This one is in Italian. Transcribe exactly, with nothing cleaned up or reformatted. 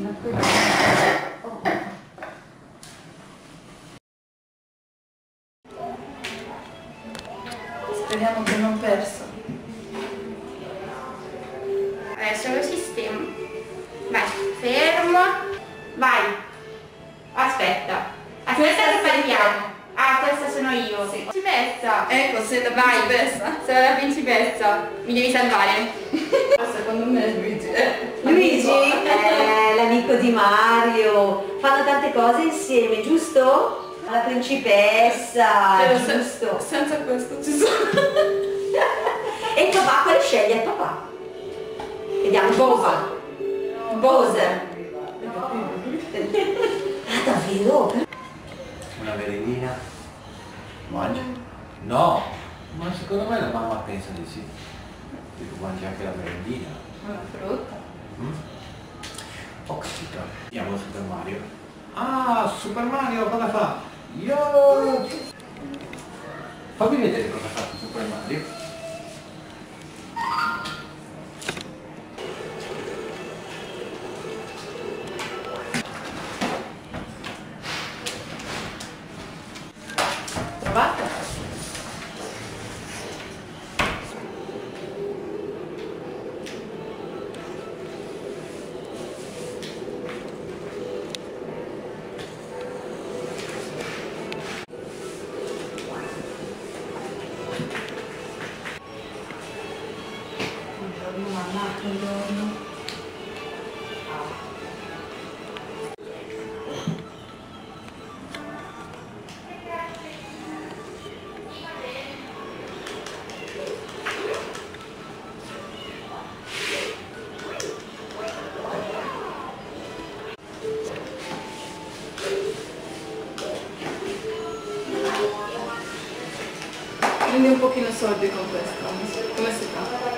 Oh. Speriamo che non perso. Adesso lo sistema. Vai, fermo. Vai. Aspetta. Aspetta che parliamo. Ah, questa sono io. Sì. Principessa. Ecco, sei la Vai. principessa. Sono la principessa. Mi devi salvare. Secondo me è Luigi. Eh. Luigi è l'amico di Mario. Fanno tante cose insieme, giusto? La principessa, Però se- giusto? senza questo ci sono. E il papà quale sceglie? Il papà. Vediamo il papà. Bowser. Ah, davvero? Una merendina? Mangia? No! Ma secondo me la mamma pensa di sì. Tipo mangi anche la merendina. Una frutta. Mm? Ho capito. Andiamo a Super Mario. Ah, Super Mario cosa fa? Io... Fammi vedere cosa fa Super Mario. Trovate? Un giorno mannato, un giorno. Prendi un pochino soldi con questo, come si fa?